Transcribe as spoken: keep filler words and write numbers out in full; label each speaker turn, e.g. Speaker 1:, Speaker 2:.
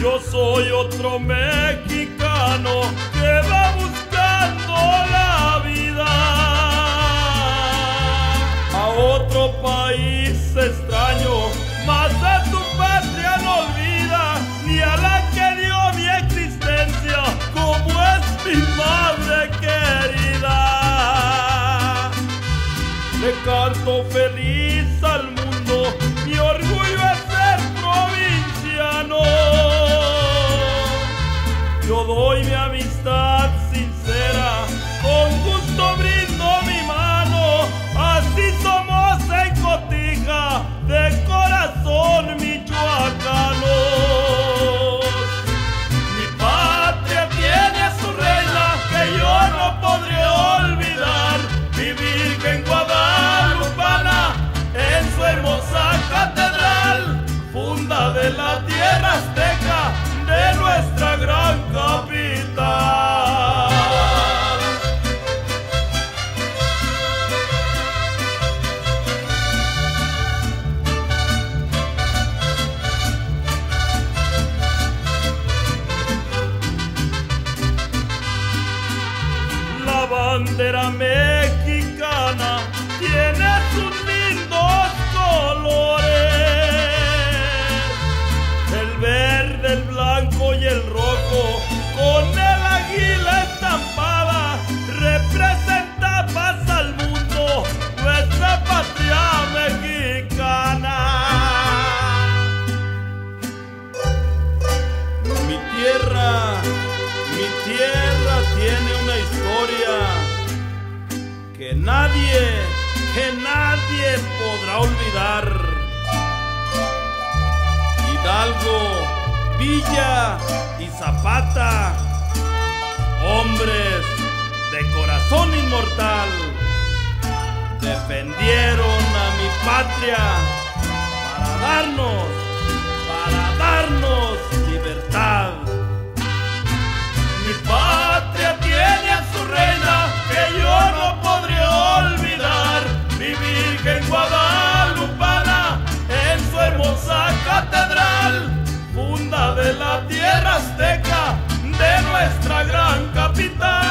Speaker 1: Yo soy otro mexicano que va buscando la vida a otro país extraño, mas a su patria no olvida, ni a la que dio mi existencia, como es mi madre querida. Le canto feliz al mundo, mi orgullo es ser provinciano. Yo doy mi amistad sincera, con gusto brindo mi mano, así somos en Cotija, de corazón michoacanos. Mi patria tiene a su reina, que yo no podré olvidar, mi Virgen guadalupana, en su hermosa catedral, funda de la tierra azteca, de nuestra gran capital. La bandera mexicana tiene sus lindos colores, el verde, el blanco y el rojo, con el águila estampada, representa paz al mundo, nuestra patria mexicana. Mi tierra, mi tierra tiene una historia que nadie, que nadie podrá olvidar. Hidalgo, Villa y Zapata, hombres de corazón inmortal, defendieron a mi patria para darnos, para darnos libertad. Mi patria tiene a su reina, que yo no podré olvidar, mi Virgen guadalupana, en su hermosa catedral, funda de la tierra azteca, de nuestra gran capital.